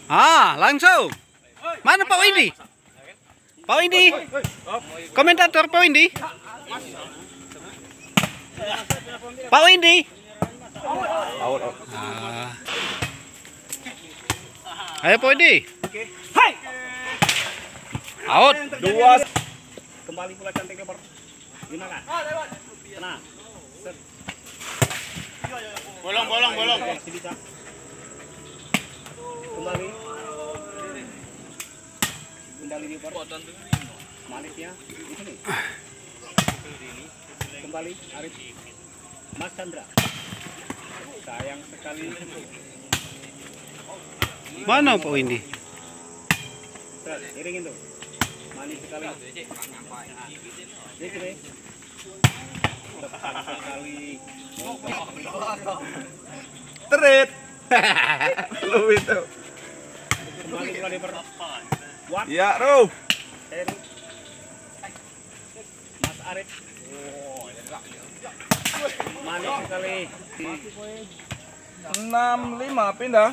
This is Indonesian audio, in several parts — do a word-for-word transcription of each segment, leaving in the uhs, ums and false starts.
Ah, langsung. Mana Pak Windy? Pak Windy. Komentator Pak Windy. Pak Windy. Ah. Ayo Pak Windy. Hai. Out. Dua. Kembali pula cantik nomor lima kan? Tenang. Set. Bolong, bolong, bolong. Masih bisa. Kembali. Kembali di per. Manisnya di sini. Kembali Arif. Mas Chandra. Sayang sekali. Mana Pak Windy? Set, iringin tuh. Manis sekali. Ini sini. Tepat sekali. Terit. Lu itu. Kembali pula di per. What? Ya, Ruh. Eri. Mas Arif. Manis sekali. enam lima pindah.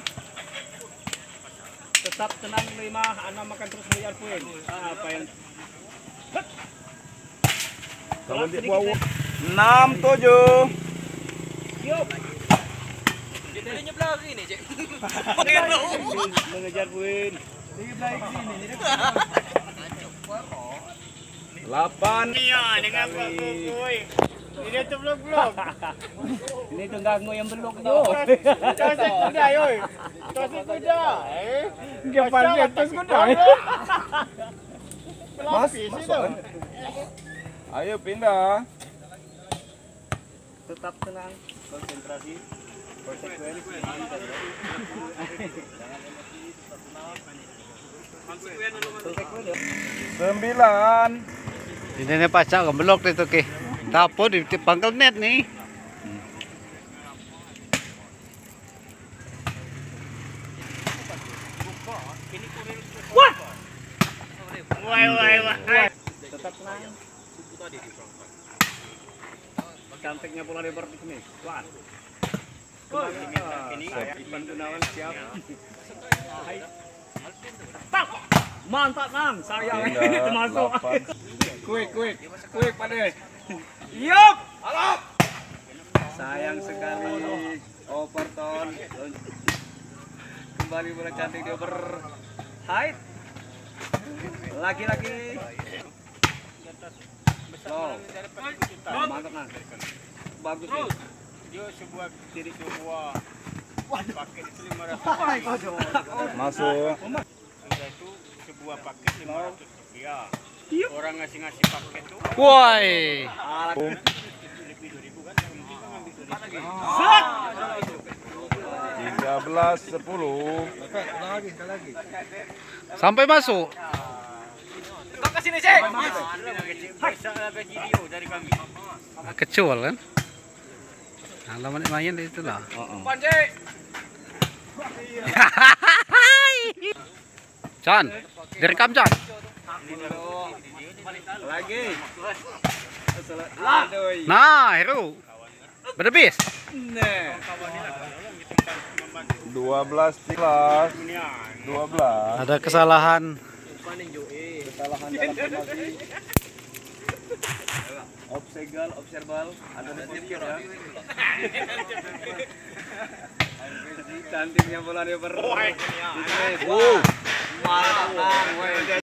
Tetap tenang lima, Anda makan terus mengejar poin. Ah, apa yang Kalau di bawah enam tujuh. Yuk. Dia nyebelah sini, Cek. Mengejar poin. delapan. Iya, dengan kuy. Ini tuh belum-belum. Ini tuh ganggu yang belum tuh. Kasih kuda, yoi. Kasih kuda. Eh, gapan atas kuda. Mas, masuk. Ayo pindah. Tetap tenang, konsentrasi, konsekuensi. sembilan. Ini nih pacak gemblok itu ke. Dapur di pangkal net nih. Wah, wah, wah. Tetap tenang. Cantiknya bola lebar di sini. Wah. Ini Ivan Gunawan siap. Mantap Nang, sayang itu masuk. Quick, quick, quick pade. Yup. Halo. Sayang sekali. Overton. Kembali bola cantik di over. Height. Lagi-lagi. Slow. Mantap Nang. Bagus ya. Dia sebuah diri sebuah paket itu lima ratus. Masuk. Itu sebuah paket lima ratus rupiah. Orang ngasih-ngasih paket tuh. Woi. tiga belas sepuluh. Sampai masuk. Kau ke sini, Cek. Bisa gaji dia dari kami. Kecil kan? Alaman lumayan itu lah. Cek. Chan, direkam Chan. Lagi. Nah, Heru. Berdebis. dua belas tiga belas. dua belas. Ada kesalahan. Kesalahan dalam formasi. Obsegal, observal, ada berpikir ya. Cantiknya bola dia ber. Wow.